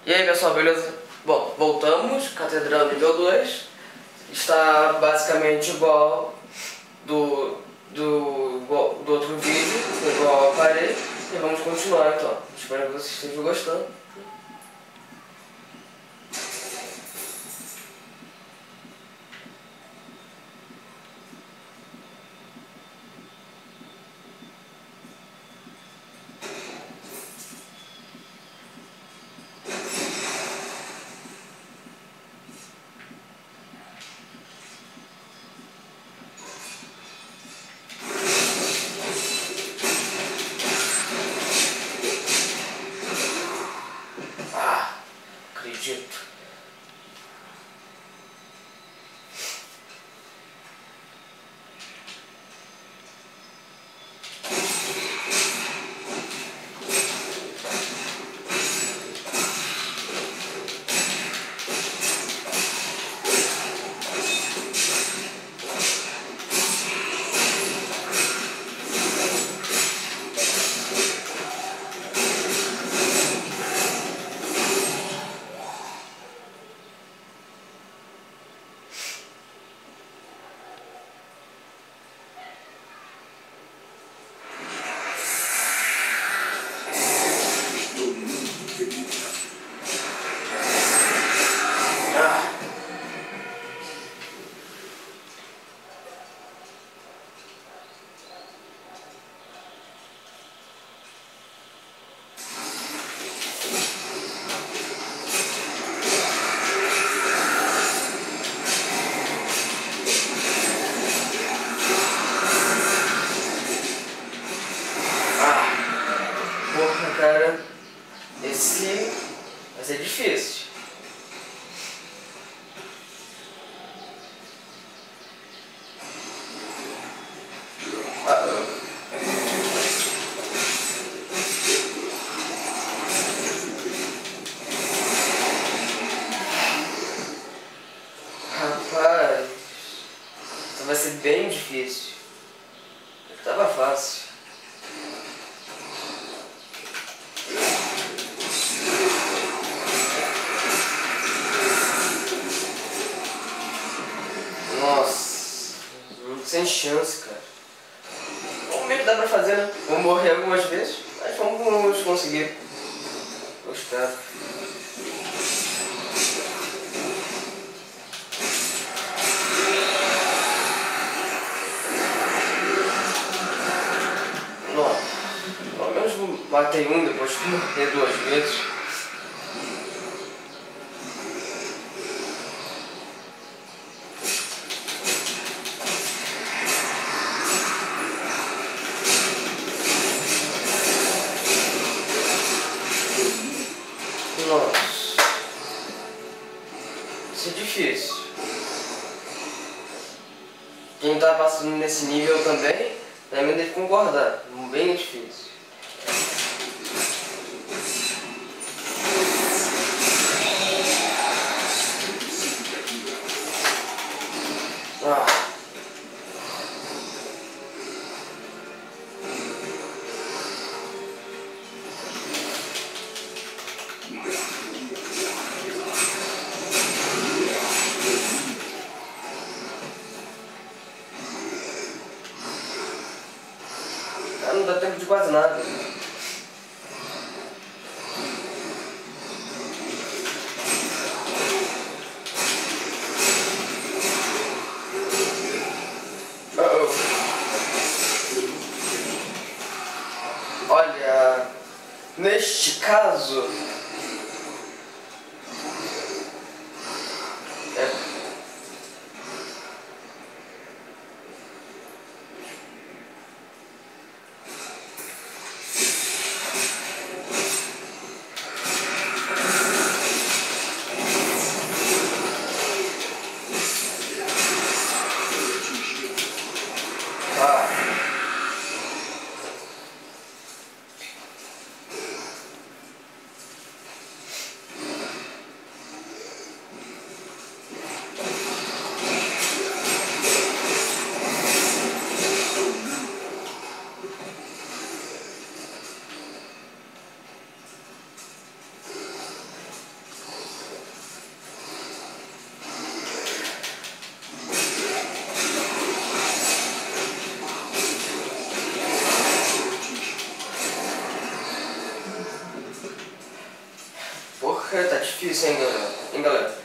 E aí pessoal, beleza? Bom, voltamos, Catedral nível 2. Está basicamente igual do outro vídeo, igual eu parei. E vamos continuar então. Espero que vocês estejam gostando. Acredito. Porra, cara, esse vai ser difícil. Rapaz, isso vai ser bem difícil. Tava fácil. Nossa, sem chance, cara. Vamos ver o que dá pra fazer, né? Vamos morrer algumas vezes, mas vamos conseguir. Eu espero. Nossa, pelo menos matei um depois de morrer duas vezes. Nossa, isso é difícil. Quem tá passando nesse nível também deve concordar. Bem difícil. Não dá tempo de quase nada. Olha, neste caso Cara, tá difícil, hein, galera? Hein, galera?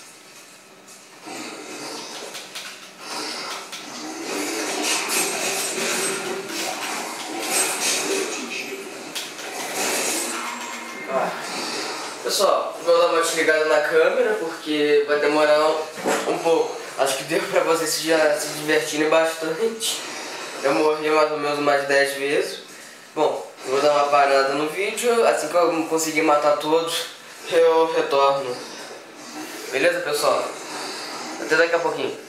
Pessoal, vou dar uma desligada na câmera porque vai demorar um pouco. Acho que deu pra vocês se divertirem bastante. Eu morri mais ou menos umas 10 vezes. Bom, vou dar uma parada no vídeo. Assim que eu conseguir matar todos, eu retorno. Beleza, pessoal? Até daqui a pouquinho.